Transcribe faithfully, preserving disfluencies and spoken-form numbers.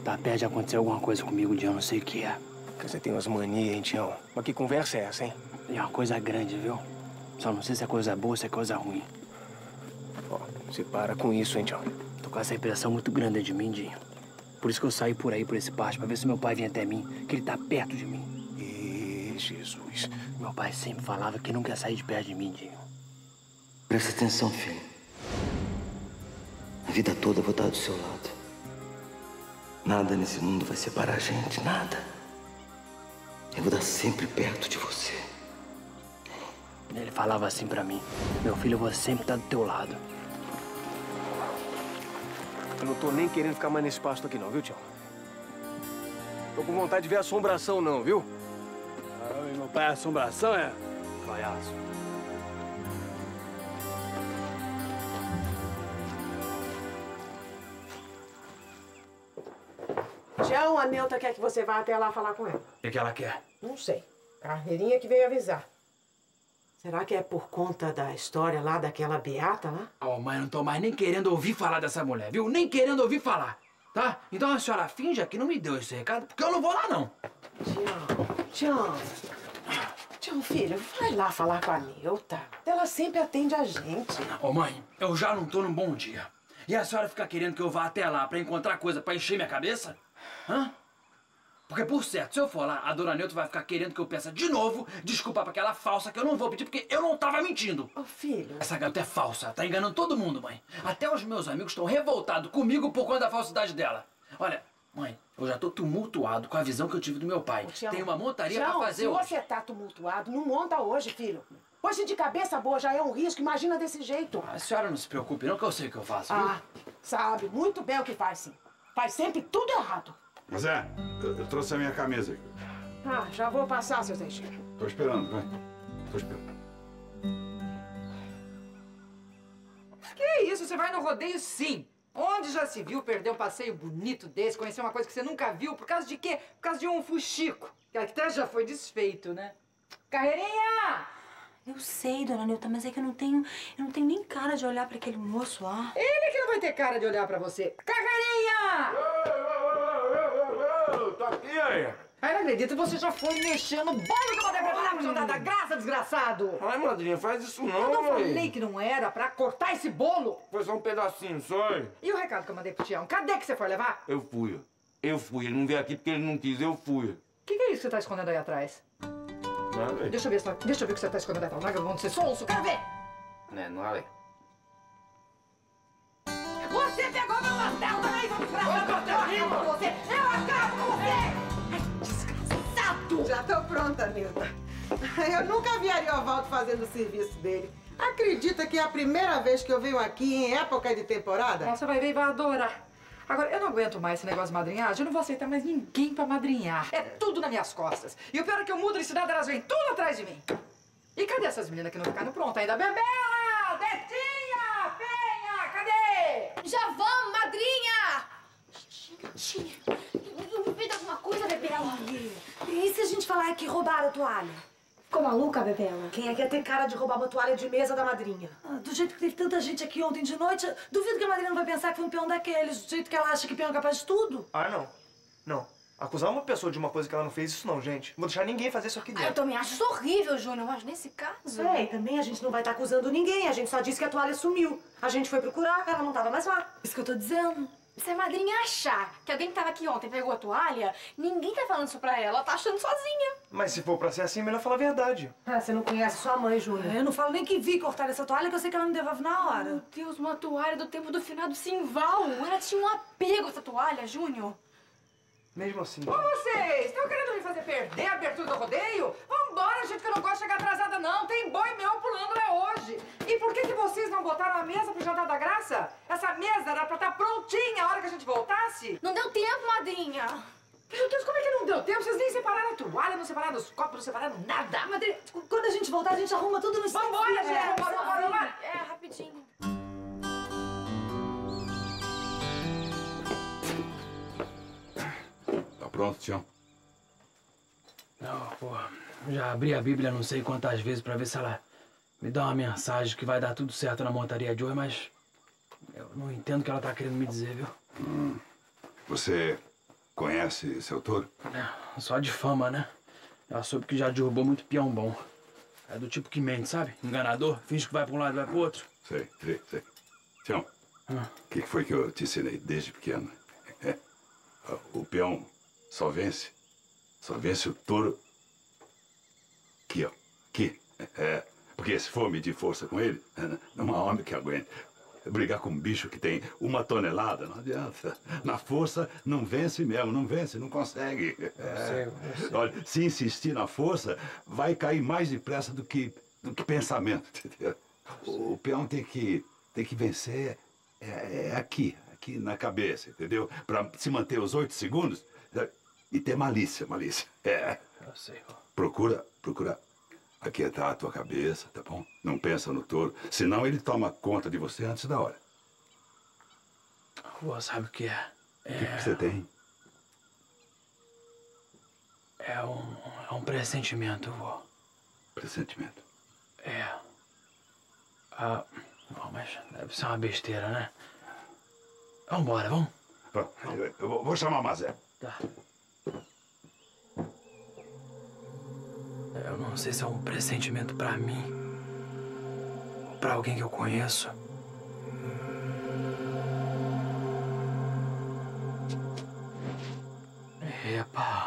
tá perto de acontecer alguma coisa comigo, Dião, não sei o que é. Você tem umas manias, hein, Tião? Mas que conversa é essa, hein? É uma coisa grande, viu? Só não sei se é coisa boa ou se é coisa ruim. Ó, você para com isso, hein, Tião? Tô com essa impressão muito grande de mim, Dinho. Por isso que eu saí por aí, por esse pasto, pra ver se meu pai vem até mim, que ele tá perto de mim. Ih, Jesus. Meu pai sempre falava que não quer sair de perto de mim, Dinho. Presta atenção, filho. A vida toda eu vou estar do seu lado. Nada nesse mundo vai separar a gente, nada. Eu vou estar sempre perto de você. Ele falava assim pra mim: meu filho, eu vou sempre estar do teu lado. Eu não tô nem querendo ficar mais nesse pasto aqui não, viu, Tião? Tô com vontade de ver assombração não, viu? Ah, meu pai é assombração, é? Palhaço. Tião, a Neuta quer que você vá até lá falar com ela. O que, que ela quer? Não sei. Carreirinha que veio avisar. Será que é por conta da história lá daquela beata lá? Ó, oh, mãe, não tô mais nem querendo ouvir falar dessa mulher, viu? Nem querendo ouvir falar, tá? Então a senhora finja que não me deu esse recado, porque eu não vou lá, não. Tião, Tião. Tião, filho, vai lá falar com a Neuta. Ela sempre atende a gente. Ô, oh, mãe, eu já não tô num bom dia. E a senhora fica querendo que eu vá até lá pra encontrar coisa pra encher minha cabeça? Hã? Porque, por certo, se eu for lá, a dona Neuta vai ficar querendo que eu peça de novo desculpa pra aquela falsa que eu não vou pedir, porque eu não tava mentindo. Ô, filho... Essa garota é falsa, tá enganando todo mundo, mãe. Até os meus amigos estão revoltados comigo por conta da falsidade dela. Olha, mãe, eu já tô tumultuado com a visão que eu tive do meu pai. Ô, Tião, tem uma montaria Tião, pra fazer se hoje. você tá tumultuado, não monta hoje, filho. Hoje de cabeça boa já é um risco, imagina desse jeito. A senhora não se preocupe não, que eu sei o que eu faço, viu? Ah, sabe muito bem o que faz, sim. Faz sempre tudo errado. Mas é, eu, eu trouxe a minha camisa aqui. Ah, já vou passar, seu Teixeira. Tô esperando, vai. Tô esperando. Que isso? Você vai no rodeio sim. Onde já se viu perder um passeio bonito desse, conhecer uma coisa que você nunca viu? Por causa de quê? Por causa de um fuxico. Que até já foi desfeito, né? Carreirinha! Eu sei, dona Neuta, mas é que eu não tenho, eu não tenho nem cara de olhar pra aquele moço lá. Ele que não vai ter cara de olhar pra você. Carreirinha! Tô aqui, aí. Ai, não acredito, você já foi mexendo no bolo que eu mandei preparar pra jantar da graça, desgraçado! Ai, madrinha, faz isso não, Eu não mãe. falei que não era pra cortar esse bolo! Foi só um pedacinho, só. Hein? E o recado que eu mandei pro Tião? Cadê que você foi levar? Eu fui. Eu fui. Ele não veio aqui porque ele não quis, eu fui. O que, que é isso que você tá escondendo aí atrás? Nada, Deixa eu ver, só- deixa eu ver o que você tá escondendo aí atrás. Larga a mão de ser sonso, quero ver! né, não é? Você pegou meu martelo também, seu desgraçado! Eu acabo com você! Eu acabo com você! Ai, desgraçado! Já tô pronta, Neuta. Eu nunca vi Ariovaldo fazendo o serviço dele. Acredita que é a primeira vez que eu venho aqui em época de temporada? Nossa, vai ver e vai adorar. Agora, eu não aguento mais esse negócio de madrinhagem. Eu não vou aceitar mais ninguém pra madrinhar. É tudo nas minhas costas. E o pior é que eu mudo de cidade, elas vêm tudo atrás de mim. E cadê essas meninas que não ficaram prontas ainda? Bebela! Detinha! Penha! Cadê? Já vamos, madrinha! Gente, me dá alguma coisa, Bebela? E se a gente falar que roubaram a toalha? Ficou maluca, Bebela? Quem é que ia ter cara de roubar uma toalha de mesa da madrinha? Ah, do jeito que teve tanta gente aqui ontem de noite, duvido que a madrinha não vai pensar que foi um peão daqueles, do jeito que ela acha que peão é capaz de tudo. Ah, não. Não. Acusar uma pessoa de uma coisa que ela não fez, isso não, gente. Não vou deixar ninguém fazer isso aqui Ah, eu dentro. também acho isso horrível, Júnior, mas nesse caso... É, e também a gente não vai estar acusando ninguém. A gente só disse que a toalha sumiu. A gente foi procurar, ela não tava mais lá. Isso que eu tô dizendo. Se a madrinha achar que alguém que tava aqui ontem pegou a toalha, ninguém tá falando isso pra ela, ela tá achando sozinha. Mas se for pra ser assim, melhor falar a verdade. Ah, você não conhece sua mãe, Júnior. Eu não falo nem que vi cortar essa toalha, que eu sei que ela me devolve na hora. Meu Deus, uma toalha do tempo do finado Simval. Ela tinha um apego a essa toalha, Júnior. Mesmo assim. Ô, vocês, estão querendo me fazer perder a abertura do rodeio? Vambora, gente, que eu não gosto de chegar atrasada, não. Tem boi meu pulando lá hoje. E por que que vocês não botaram a mesa pro jantar da graça? Essa mesa era pra estar prontinha a hora que a gente voltasse. Não deu tempo, madrinha. Meu Deus, como é que não deu tempo? Vocês nem separaram a toalha, não separaram os copos, não separaram nada. Madrinha, quando a gente voltar, a gente arruma tudo no instante. Vambora, gente, É, vambora, vambora, vambora. É, rapidinho. Tá pronto, Tião? Não, porra. Já abri a Bíblia não sei quantas vezes pra ver se ela me dá uma mensagem que vai dar tudo certo na montaria de hoje, mas eu não entendo o que ela tá querendo me dizer, viu? Hum. Você conhece seu touro? É, só de fama, né? Ela soube que já derrubou muito peão bom. É do tipo que mente, sabe? Enganador, finge que vai pra um lado e vai pro outro. Sei, sei, sei. Tião, o Ah. que foi que eu te ensinei desde pequeno? É, o peão só vence, só vence o touro aqui, ó, aqui. É, porque se for medir força com ele, não há homem que aguente. Brigar com um bicho que tem uma tonelada, não adianta. Na força, não vence mesmo, não vence, não consegue. É. sei, eu sei. Olha, se insistir na força, vai cair mais depressa do que, do que pensamento, entendeu? O, o peão tem que, tem que vencer é, é aqui, aqui na cabeça, entendeu? Para se manter os oito segundos e ter malícia, malícia. É. Eu sei, vô. Procura, procura aquietar a tua cabeça, tá bom? Não pensa no touro, senão ele toma conta de você antes da hora. Vô, sabe o que é? O que, que você tem? É um, é um pressentimento, vô. Pressentimento? É. Ah, não, mas deve ser uma besteira, né? Vambora, vamos? Pronto, eu, eu vou, vou chamar o Mazé. Tá. Eu não sei se é um pressentimento pra mim ou pra alguém que eu conheço. Epa.